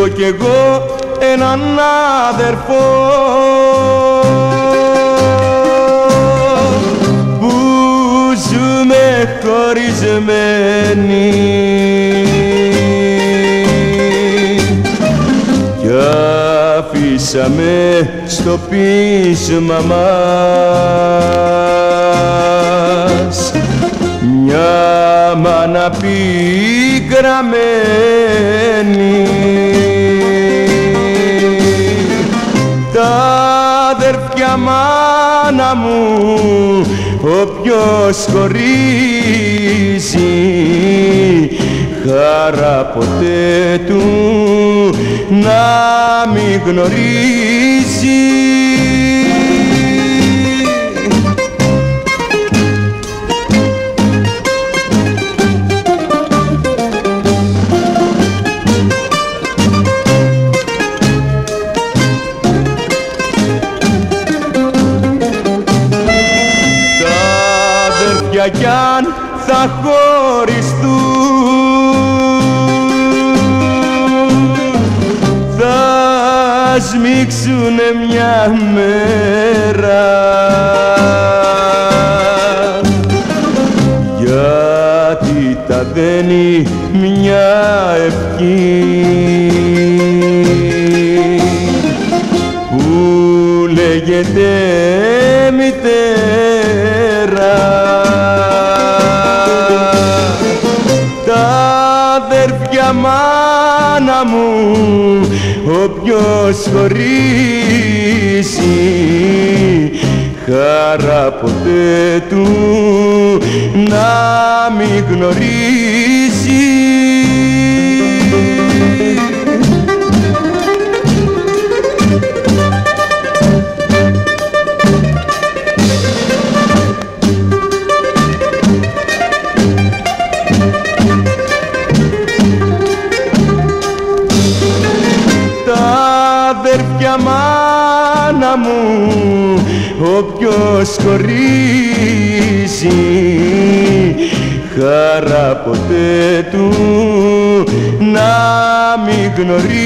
έχω κι εγώ έναν αδερφό που ζούμε χωρισμένοι κι αφήσαμε στο πείσμα μας μια μάνα πικραμένη. Τα αδερφιά μάνα μου όποιος χωρίζει χαρά ποτέ του να μην γνωρίζει. Κι αν θα χωριστούν θα σμίξουνε μια μέρα γιατί τα δένει μια ευχή που λέγεται μητέρα. Αδέρφια μάνα μου όποιος χωρίσει χαρά ποτέ του να μην γνωρίζει. Αδέρφια μάνα μου όποιος χωρίσει χαρά ποτέ του να μην γνωρίζει.